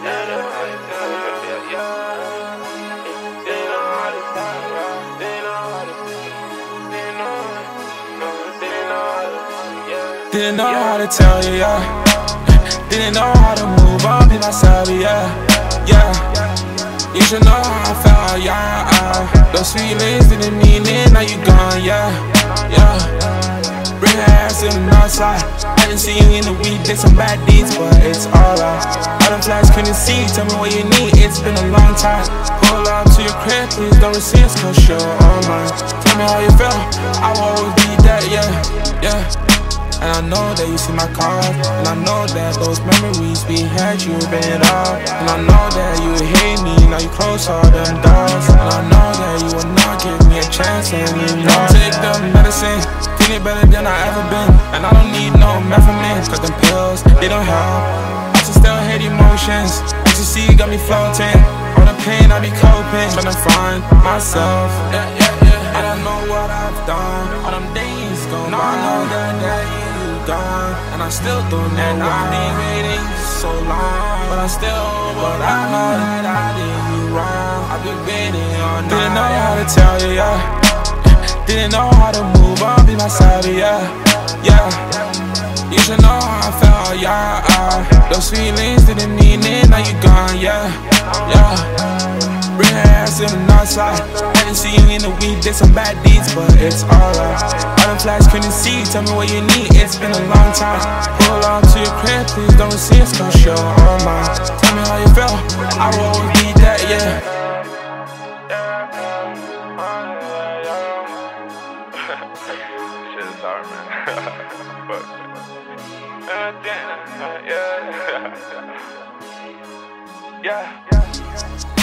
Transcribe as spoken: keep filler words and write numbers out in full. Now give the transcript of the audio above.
Didn't know how to tell you, yeah. Didn't know how to move on, be myself, yeah. Yeah. You should know how I felt, yeah. Those feelings didn't mean it, now you gone, yeah. Yeah. Bring her ass to the north side. I didn't see you in the week, did some bad deeds, but it's alright. All them flags couldn't see, tell me what you need, it's been a long time. Pull up to your crib, please don't resist, cause you're all mine. Tell me how you feel, I will always be that, yeah, yeah. And I know that you see my card, and I know that those memories we had, you've been off. And I know that you hate me, now you close all them doors. And I know that you will not give me a chance anymore. Don't take the medicine, feeling better than I ever been. And I don't need no methamphetamines, cause them pills, they don't help. I just still hate emotions, ecstasy got me floating. All the pain I be coping, trying to find myself. Yeah, yeah, yeah. I don't know what I've done, all them days gone by. I know that day gone, and I still don't know. And I've been waiting so long, but I still, but I know that I did you wrong. I've been waiting all night. Didn't know how to tell you, yeah. Didn't know how to move on, be myself, yeah. Yeah. You should know how I felt, yeah. Those feelings didn't mean it, now you gone, yeah. Yeah. Bring her ass to the north side. I didn't see you in the week, did some bad deeds, but it's alright. All them flags couldn't see, tell me what you need, it's been a long time. Pull up to your crib, please don't resist, cause you're all mine. Tell me how you feel, I will always be that, yeah. Shit is hard, man. Fuck. Uh, yeah. Yeah. Yeah.